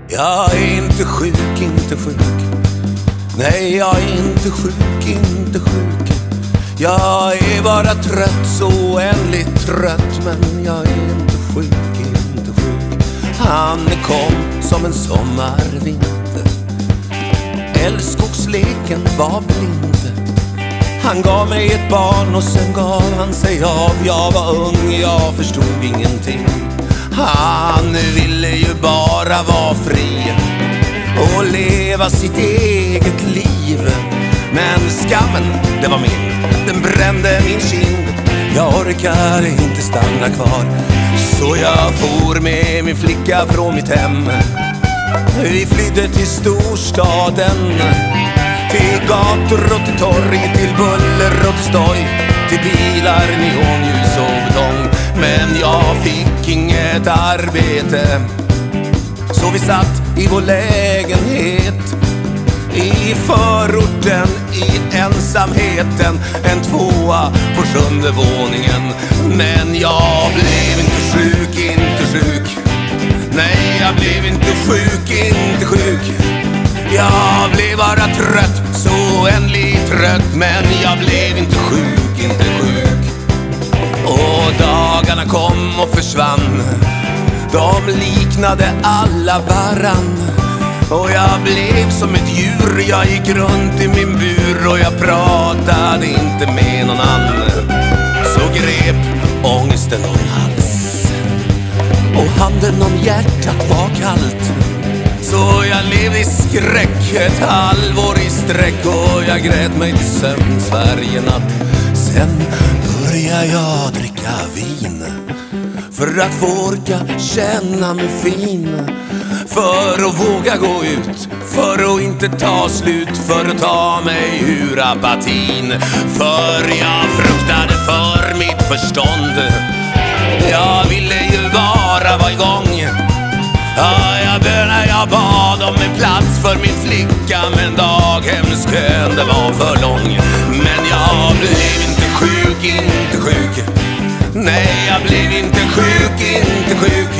Jag är inte sjuk, inte sjuk. Nej, jag är inte sjuk, inte sjuk. Jag är bara trött, så oändligt trött. Men jag är inte sjuk, inte sjuk. Han kom som en sommarvinter. Älskogsleken var blind. Han gav mig ett barn och sen gav han sig av. Jag var ung, jag förstod ingenting. Han ville ju bara vara fri och leva sitt eget liv. Men skammen, det var min, den brände min kind. Jag orkade inte stanna kvar, så jag for med min flicka från mitt hem. Vi flydde till storstaden, till gator och till torg, till buller och till stoj, till bilar, neonljus och betong. Men jag fick inget arbete, så vi satt i vår lägenhet i förorten, i ensamheten. En tvåa på 7:e våningen. Men jag blev inte sjuk, inte sjuk. Nej, jag blev inte sjuk, inte sjuk. Jag blev bara trött, så oändligt trött. Men jag blev inte sjuk, inte sjuk. Och dagarna kom och försvann. De liknade alla varann. Och jag blev som ett djur. Jag gick runt i min bur och jag pratade inte med någon annan. Så grep ångesten om hals och handen om hjärtat var kallt. Så jag levde i skräck ett halvår i sträck. Och jag grät mig till sömns varje natt. Sen började jag dricka vin för att få orka känna mig fin. För att våga gå ut, för att inte ta slut, för att ta mig ur apatin. För jag fruktade för mitt förstånd. Jag ville ju bara vara igång. Ja, jag bönade, jag bad om en plats för min flicka. Men daghemskön, det var för lång. Men jag blev inte sjuk, inte sjuk. Nej, jag blev inte sjuk, inte sjuk.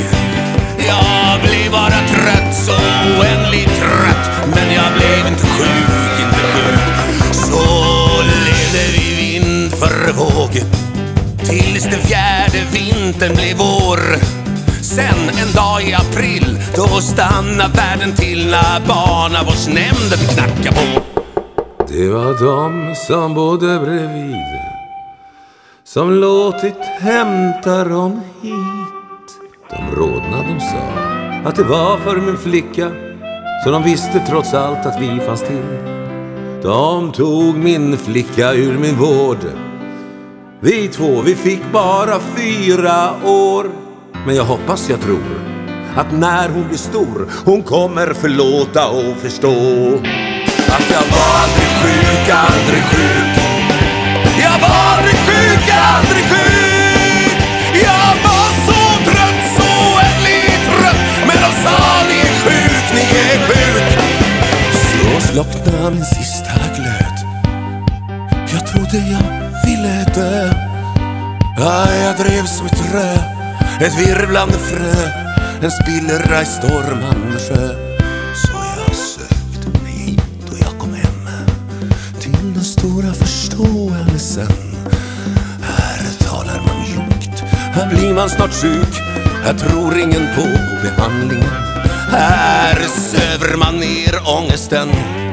Jag blev bara trött, så oändligt trött. Men jag blev inte sjuk, inte sjuk. Så levde vi vind för våg tills den fjärde vintern blev vår. Sen en dag i april, då stannade världen till när barnavårdsnämnden knackade på. Det var de som bodde bredvid som låtit hämta dem hit. De rodnade, de sa att det var för min flicka, så de visste trots allt att vi fanns till. De tog min flicka ur min vård. Vi två, vi fick bara 4 år. Men jag hoppas, jag tror, att när hon blir stor, hon kommer förlåta och förstå att jag var aldrig sjuk, aldrig sjuk. Jag var aldrig sjuk, aldrig sjuk. Jag var så trött, så oändligt trött. Men de sa, ni är sjuk, ni är sjuk. Så slocknade min sista glöd. Jag trodde jag ville dö. Ja, jag drev som ett rö, ett virvlande frö, en spillra i stormande sjö. Så jag sökte mig hit och jag kom hem till den stora förståelsen. Här talar man mjukt, här blir man snart sjuk. Här tror ingen på behandlingen. Här söver man ner ångesten.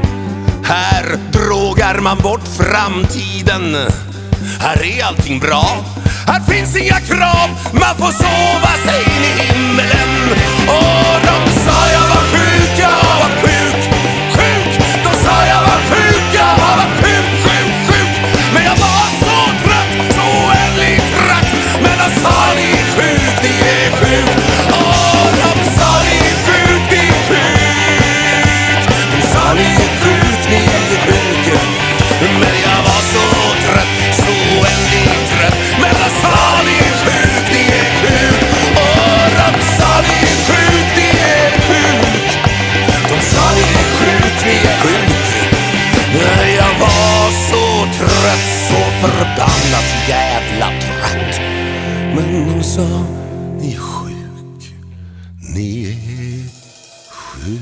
Här drogar man bort framtiden. Här är allting bra. Här finns inga krav, man får sova sig in i himmelen. Och de sa jag var sjuk, jag var sjuk, sjuk. De sa jag var sjuk, jag var sjuk, sjuk, sjuk. Men jag var så trött, så oändligt trött. Men de sa ni är sjuk, ni är sjuk. Och de sa ni är sjuk, ni är sjuk. De sa ni är sjuk, ni är sjuk. Men jag var så trött, så oändligt trött. Men de sa ni är sjuk, ni är sjuk. Och de sa ni är sjuk, ni är sjuk. De sa ni är sjuk, ni är sjuk. Men jag var så trött, så förbannat jävla trött. Men de sa ni är sjuk, ni är sjuk.